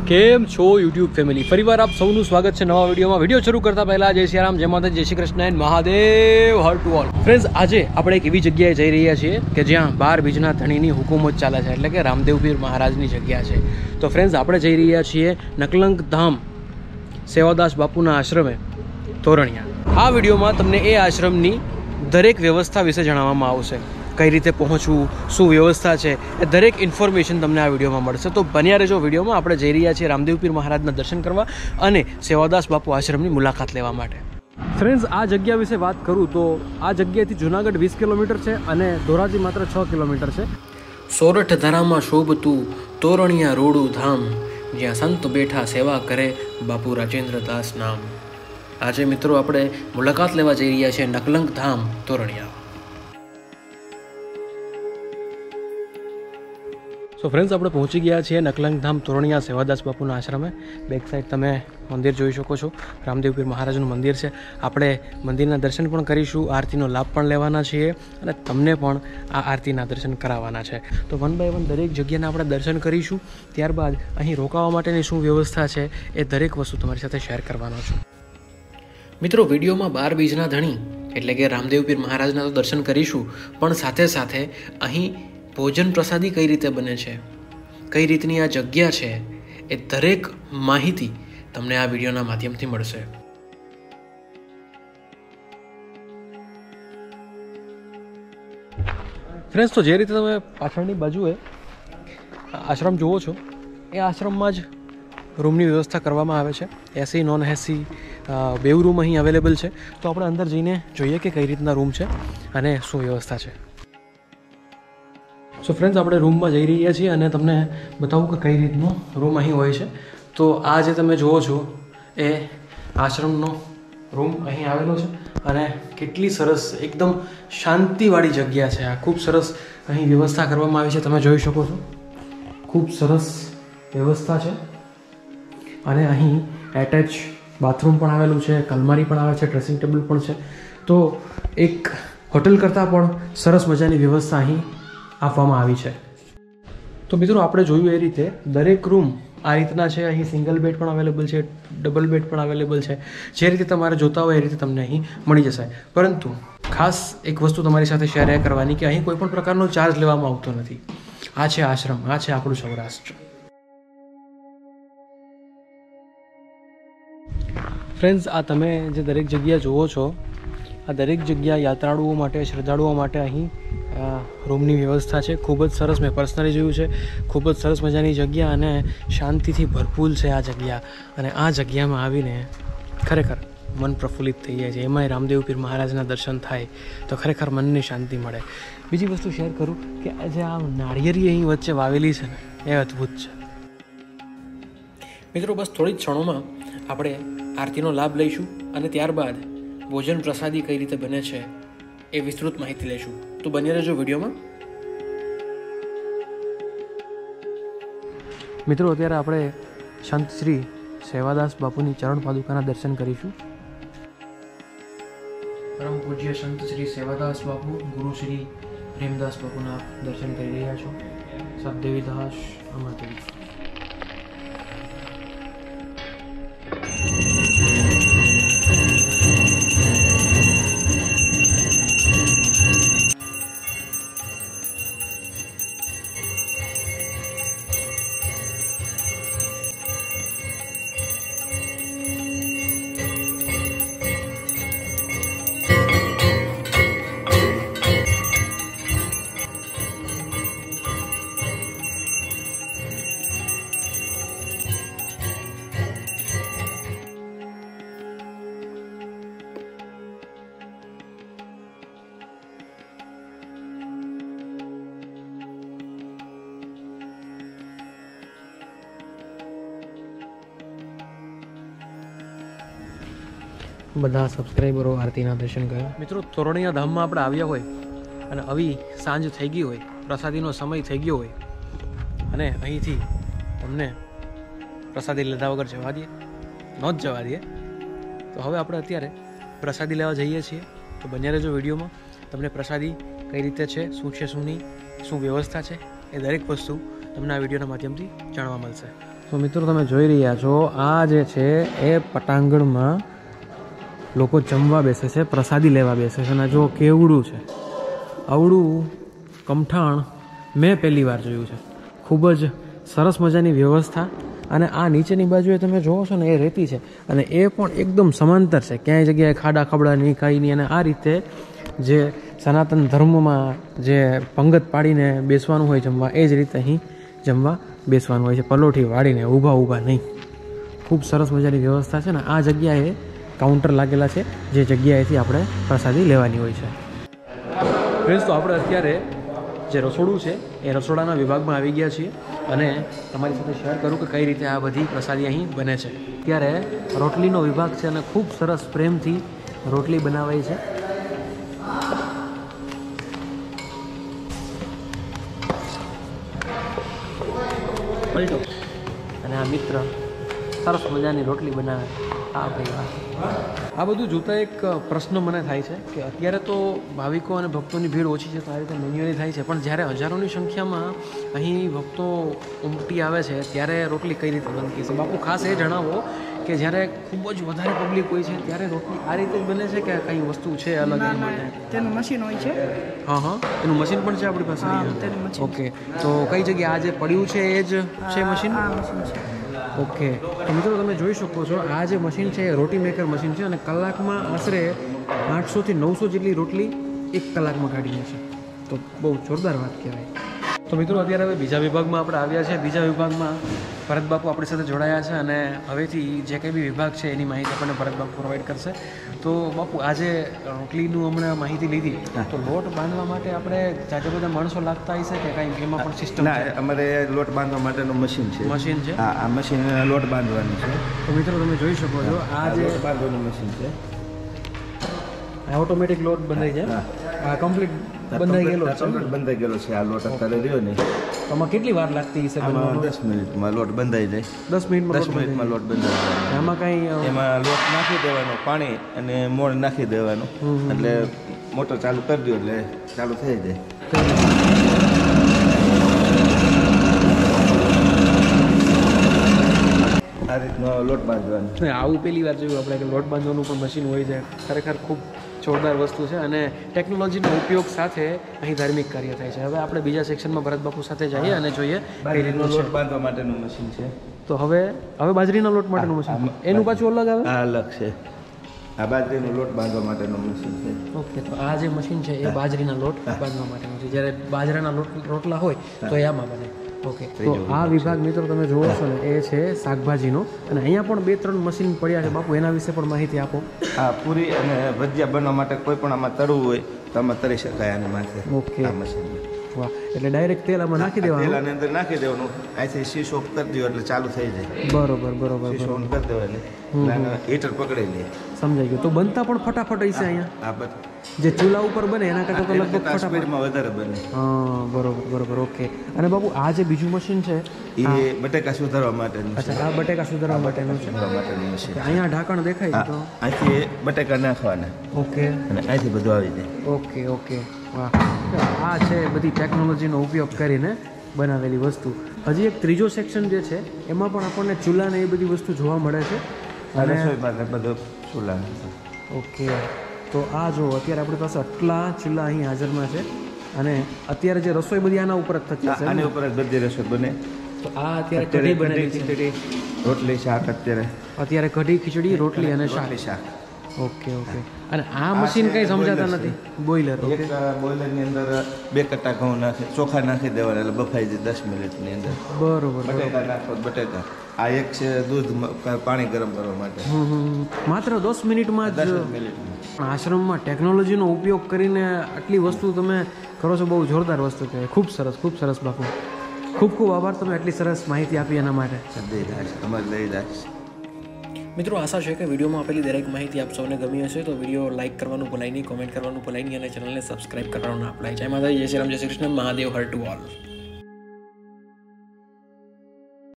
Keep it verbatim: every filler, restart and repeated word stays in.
કેમ છો YouTube family, ફરીવાર આપ સૌનું સ્વાગત છે નવા વિડીયોમાં. વિડીયો શરૂ કરતા પહેલા જય શ્રી રામ, જય માતા, જય શ્રી કૃષ્ણ એન્ડ મહાદેવ, હર ટુ ઓલ. ફ્રેન્ડ્સ, આજે આપણે એક એવી જગ્યાએ જઈ રહ્યા છીએ કે જ્યાં બાર બીજના ધણીની હુકુમત ચાલે છે, એટલે કે રામદેવ પીર મહારાજની જગ્યા છે. તો ફ્રેન્ડ્સ, આપણે જઈ રહ્યા છીએ નકલંક ધામ સેવાદાસ બાપુના આશ્રમે તોરણિયા. આ વિડીયોમાં તમને એ આશ્રમની દરેક વ્યવસ્થા વિશે જણાવવામાં આવશે. કઈ રીતે પહોંચવું, શું વ્યવસ્થા છે, એ દરેક ઇન્ફોર્મેશન તમને આ વિડીયોમાં મળશે. તો બન્યા રહેજો વિડીયોમાં. આપણે જઈ રહ્યા છીએ રામદેવ પીર મહારાજના દર્શન કરવા અને સેવાદાસ બાપુ આશ્રમની મુલાકાત લેવા માટે. ફ્રેન્ડ્સ, આ જગ્યા વિશે વાત કરું તો આ જગ્યાએથી જુનાગઢ વીસ કિલોમીટર છે અને ધોરાજી માત્ર છ કિલોમીટર છે. સોરઠ ધરામાં શોભતું તોરણિયા રોડું ધામ, જ્યાં સંત બેઠા સેવા કરે બાપુ રાજેન્દ્ર દાસ નામ. આજે મિત્રો આપણે મુલાકાત લેવા જઈ રહ્યા છીએ નકલંક ધામ તોરણિયા. સો ફ્રેન્ડ્સ, આપણે પહોંચી ગયા છીએ નકલંક ધામ તોરણિયા સેવાદાસ બાપુના આશ્રમે. બેક સાઈડ તમે મંદિર જોઈ શકો છો, રામદેવ પીર મહારાજનું મંદિર છે. આપણે મંદિરના દર્શન પણ કરીશું, આરતીનો લાભ પણ લેવાના છીએ અને તમને પણ આ આરતીના દર્શન કરાવવાના છે. તો વન બાય વન દરેક જગ્યાના આપણે દર્શન કરીશું. ત્યારબાદ અહીં રોકાવા માટેની શું વ્યવસ્થા છે એ દરેક વસ્તુ તમારી સાથે શેર કરવાનો છું. મિત્રો, વિડીયોમાં બાર બીજના ધણી એટલે કે રામદેવ પીર મહારાજના તો દર્શન કરીશું, પણ સાથે સાથે અહીં ભોજન પ્રસાદી કઈ રીતે બને છે, કઈ રીતની આ જગ્યા છે, એ દરેક માહિતી તમને આ વિડીયોના માધ્યમથી મળશે. ફ્રેન્ડ્સ, તો જે રીતે તમે પાછળની બાજુએ આશ્રમ જુઓ છો, એ આશ્રમમાં જ રૂમની વ્યવસ્થા કરવામાં આવે છે. એસી નોન એસી બેવ રૂમ અહીં અવેલેબલ છે. તો આપણે અંદર જઈને જોઈએ કે કઈ રીતના રૂમ છે અને શું વ્યવસ્થા છે. સો ફ્રેન્ડ્સ, આપણે રૂમમાં જઈ રહ્યા છીએ અને તમને બતાવું કે કઈ રીતનો રૂમ અહીં હોય છે. તો આ જે તમે જુઓ છો એ આશ્રમનો રૂમ અહીં આવેલો છે અને કેટલી સરસ એકદમ શાંતિવાળી જગ્યા છે. આ ખૂબ સરસ અહીં વ્યવસ્થા કરવામાં આવી છે, તમે જોઈ શકો છો. ખૂબ સરસ વ્યવસ્થા છે અને અહીં એટેચ બાથરૂમ પણ આવેલું છે, કલમારી પણ આવે છે, ડ્રેસિંગ ટેબલ પણ છે. તો એક હોટલ કરતાં પણ સરસ મજાની વ્યવસ્થા અહીં આપવામાં આવી છે. તો મિત્રો, આપણે જોયું એ રીતે દરેક રૂમ આ રીતના છે. અહીં સિંગલ બેડ પણ અવેલેબલ છે, ડબલ બેડ પણ અવેલેબલ છે. જે રીતે તમારે જોતા હોય એ રીતે તમને અહીં મળી જશે. પરંતુ ખાસ એક વસ્તુ તમારી સાથે શેર કરવાની કે અહીં કોઈ પણ પ્રકારનો ચાર્જ લેવામાં આવતો નથી. આ છે આશ્રમ, આ છે આપણું સૌરાષ્ટ્ર. ફ્રેન્ડ્સ, આ તમે જે દરેક જગ્યા જુઓ છો, આ દરેક જગ્યા યાત્રાળુઓ માટે, શ્રદ્ધાળુઓ માટે અહીં રૂમની વ્યવસ્થા છે. ખૂબ જ સરસ, મેં પર્સનલી જોયું છે. ખૂબ જ સરસ મજાની જગ્યા અને શાંતિથી ભરપૂર છે આ જગ્યા. અને આ જગ્યામાં આવીને ખરેખર મન પ્રફુલ્લિત થઈ જાય છે. એમાંય રામદેવ પીર મહારાજના દર્શન થાય તો ખરેખર મનને શાંતિ મળે. બીજી વસ્તુ શેર કરું કે જે આ નાળિયેરી અહીં વચ્ચે વાવેલી છે ને, એ અદ્ભુત છે. મિત્રો, બસ થોડી જ ક્ષણોમાં આપણે આરતીનો લાભ લઈશું અને ત્યારબાદ ભોજન પ્રસાદી કઈ રીતે બને છે એ વિસ્તૃત માહિતી લઈશું. તો બની રહેજો વિડીયોમાં. મિત્રો, અત્યારે આપણે સંત શ્રી સેવાદાસ બાપુની ચરણ પાદુકાના દર્શન કરીશું. પરમ પૂજ્ય સંત શ્રી સેવાદાસ બાપુ, ગુરુ શ્રી પ્રેમદાસ બાપુના દર્શન કરી રહ્યા છો. સદદેવી દાસ અમરદેવી. બધા સબસ્ક્રાઈબરો આરતીના દર્શન કર્યા. મિત્રો, તોરણિયા ધામમાં આપણે આવ્યા હોય અને આવી સાંજ થઈ ગઈ હોય, પ્રસાદીનો સમય થઈ ગયો હોય અને અહીંથી તમને પ્રસાદી લીધા વગર જવા દે, ન જ જવા દે. તો હવે આપણે અત્યારે પ્રસાદી લેવા જઈએ છીએ. તો બન્યા રહેજો વિડીયોમાં. તમને પ્રસાદી કઈ રીતે છે, શું છે શું નહીં, શું વ્યવસ્થા છે, એ દરેક વસ્તુ તમને આ વિડીયોના માધ્યમથી જાણવા મળશે. તો મિત્રો તમે જોઈ રહ્યા છો આ જે છે એ પટાંગણમાં લોકો જમવા બેસે છે, પ્રસાદી લેવા બેસે છે. અને જો કેવડું છે, આવડું કમઠાણ મેં પહેલી વાર જોયું છે. ખૂબ જ સરસ મજાની વ્યવસ્થા. અને આ નીચેની બાજુએ તમે જોવો છો ને એ રેતી છે અને એ પણ એકદમ સમાંતર છે, ક્યાંય જગ્યાએ ખાડા ખબડા નહીં, કાંઈ નહીં. અને આ રીતે જે સનાતન ધર્મમાં જે પંગત પાડીને બેસવાનું હોય જમવા, એ જ રીતે અહીં જમવા બેસવાનું હોય છે, પલોઠી વાળીને ઊભા ઊભા નહીં. ખૂબ સરસ મજાની વ્યવસ્થા છે ને આ જગ્યાએ કાઉન્ટર લાગેલા છે જે જગ્યાએથી આપણે પ્રસાદી લેવાની હોય છે. ફ્રેન્ડ્સ, તો આપણે અત્યારે જે રસોડું છે એ રસોડાના વિભાગમાં આવી ગયા છીએ અને તમારી સાથે શેર કરું કે કઈ રીતે આ બધી પ્રસાદી અહીં બને છે. ત્યારે રોટલીનો વિભાગ છે અને ખૂબ સરસ પ્રેમથી રોટલી બનાવાઈ છે. પલટો અને આ મિત્ર સરસ મજાની રોટલી બનાવે. આ ભાઈ આ બધું જોતાં એક પ્રશ્ન મને થાય છે કે અત્યારે તો ભાવિકો અને ભક્તોની ભીડ ઓછી છે તો આ રીતે મેન્યુઅલી થાય છે, પણ જ્યારે હજારોની સંખ્યામાં અહીં ભક્તો ઉમટી આવે છે ત્યારે રોટલી કઈ રીતે બનતી છે? બાપુ ખાસ એ જણાવો કે જ્યારે ખૂબ જ વધારે પબ્લિક હોય છે ત્યારે રોટલી આ રીતે જ બને છે કે કંઈ વસ્તુ છે અલગ એના માટે? તેનું મશીન હોય છે. હા હા એનું મશીન પણ છે આપણી પાસે. ઓકે, તો કઈ જગ્યાએ આ જે પડ્યું છે એ જ છે મશીન? ઓકે, તો મિત્રો તમે જોઈ શકો છો આ જે મશીન છે એ રોટી મેકર મશીન છે અને કલાકમાં આશરે આઠસોથી નવસો જેટલી રોટલી એક કલાકમાં કાઢીએ છે. તો બહુ જોરદાર વાત કહેવાય. તો મિત્રો અત્યારે હવે બીજા વિભાગમાં આપણે આવ્યા છે. બીજા વિભાગમાં ભરત બાપુ આપણી સાથે જોડાયા છે અને હવેથી જે કંઈ બી વિભાગ છે એની માહિતી આપણને ભરત બાપુ પ્રોવાઈડ કરશે. તો બાપુ આજે રોટલીનું હમણાં માહિતી લીધી, તો લોટ બાંધવા માટે આપણે જાજા બધા માણસો લાગતા હશે કે કાંઈ એમાં પણ સિસ્ટમ? ના, અમારે લોટ બાંધવા માટેનું મશીન છે. મશીન છે? હા, આ મશીન લોટ બાંધવાનું છે. તો મિત્રો તમે જોઈ શકો છો આ જે બાંધવાનું મશીન છે, ઓટોમેટિક લોટ બંધાઈ જાય. આ કમ્પ્લીટ બંધાઈ ગયેલો છે. બંધાઈ ગયેલો છે આ લોટ અત્યારે રહ્યો નહીં. આમાં કેટલી વાર લાગતી હશે? દસ મિનિટમાં લોટ બંધાઈ જાય. દસ મિનિટમાં દસ મિનિટમાં લોટ બંધાઈ જાય. આમાં કાંઈ એમાં લોટ નાખી દેવાનો, પાણી અને મોણ નાખી દેવાનું, એટલે મોટર ચાલુ કરી દો એટલે ચાલુ થઈ જાય. આ રીતનો લોટ બાંધવાનો. આવું પહેલી વાર જોયું આપણે કે લોટ બાંધવાનું પણ મશીન હોય છે. ખરેખર ખૂબ જોરદાર વસ્તુ છે અને ટેકનોલોજીનો ઉપયોગ સાથે અહીં ધાર્મિક કાર્ય થાય છે. હવે આપણે બીજા સેક્શનમાં ભરત બાપુ સાથે જઈએ અને જોઈએ કઈ રીતનું લોટ બાંધવા માટેનું મશીન છે. તો હવે હવે બાજરીના લોટ માટેનું મશીન એનું પાછું અલગ આવે? આ અલગ છે. આ બાજરીનો લોટ બાંધવા માટેનું મશીન છે. ઓકે, તો આ જે મશીન છે એ બાજરીના લોટ બાંધવા માટેનું છે. જ્યારે બાજરાના લોટ રોટલા હોય તો એ આમાં બને. ઓકે, તો આ વિભાગ મિત્રો તમે જોવો છો ને એ છે શાકભાજીનો અને અહીંયા પણ બે ત્રણ મશીન પડ્યા છે. બાપુ એના વિશે પણ માહિતી આપો. આ પૂરી અને ભજીયા બનવા માટે કોઈ પણ આમાં તળવું હોય તો આમાં તળી શકાય આની માથે. ઓકે, આ મશીન. વાહ, એટલે ડાયરેક્ટ તેલ આમાં નાખી દેવાનું? તેલ આની અંદર નાખી દેવાનું, અહીંથી શીશ ઓફ કરી દો એટલે ચાલુ થઈ જાય. બરોબર બરોબર. શીશ ઓન કરી દેવાની, હીટર પકડી લે. સમજાઈ ગયું. તો બનતા પણ ફટાફટ હશે અહીંયા? આ બધું જે ચૂલા ઉપર બને એના કરતાં તો લગભગ સ્પીડમાં વધારે બને. હા, બરોબર બરોબર. ઓકે, અને બાબુ આ જે બીજું મશીન છે એ બટેકા સુધારવા માટેનું. અચ્છા, આ બટેકા સુધારવા માટેનું છે. માટેનું મશીન. અહીંયા ઢાંકણ દેખાય તો અહીંથી બટેકા નાખવાના. ઓકે, અને અહીંથી બધું આવી જાય. Okay okay. વાહ, આ છે બધી ટેકનોલોજીનો ઉપયોગ કરીને બનાવેલી વસ્તુ. હજી એક ત્રીજો સેક્શન જે છે એમાં પણ આપણને ચૂલા ને એ બધી વસ્તુ જોવા મળે છે અને રસોઈ માટે બધું ચૂલા. ઓકે, તો આ જો અત્યારે આપણી પાસે આટલા ચૂલા અહીં હાજરમાં છે અને અત્યારે જે રસોઈ બધી આના ઉપર જ થતી હશે. આની ઉપર જ બધી રસોઈ બને. તો આ અત્યારે કઢી બને છે, રોટલી શાક. અત્યારે અત્યારે કઢી ખીચડી રોટલી અને શાક. શાક. Okay okay. અને આ મશીન કંઈ સમજાતા નથી? બોઇલર. ઓકે, બોઇલરની અંદર બે કટ્ટા ઘઉં નાખી ચોખા નાખી દેવાના એટલે બફાઈ જાય દસ મિનિટની અંદર. બરોબર. બટેકા નાખો બટેકા. આ એક છે દૂધ પાણી ગરમ કરવા માટે. માત્ર દસ મિનિટમાં જ. આશ્રમમાં ટેકનોલોજીનો ઉપયોગ કરીને આટલી વસ્તુ તમે કરો છો, બહુ જોરદાર વસ્તુ કહેવાય. ખૂબ સરસ, ખૂબ સરસ બાપુ. ખૂબ ખૂબ આભાર, તમે આટલી સરસ માહિતી આપી એના માટે. અમારે લઈ જાય. મિત્રો, આશા છે કે વિડીયોમાં આપેલી દરેક માહિતી આપ સૌને ગમી હશે. તો વિડીયો લાઇક કરવાનું ભૂલાય નહીં, કોમેન્ટ કરવાનું ભૂલાય નહીં અને ચેનલને સબસ્ક્રાઇબ કરવાનું ના ભૂલાય. જય માતાજી, જય શ્રી રામ, જય શ્રી કૃષ્ણ, મહાદેવ, હર ટુ ઓલ.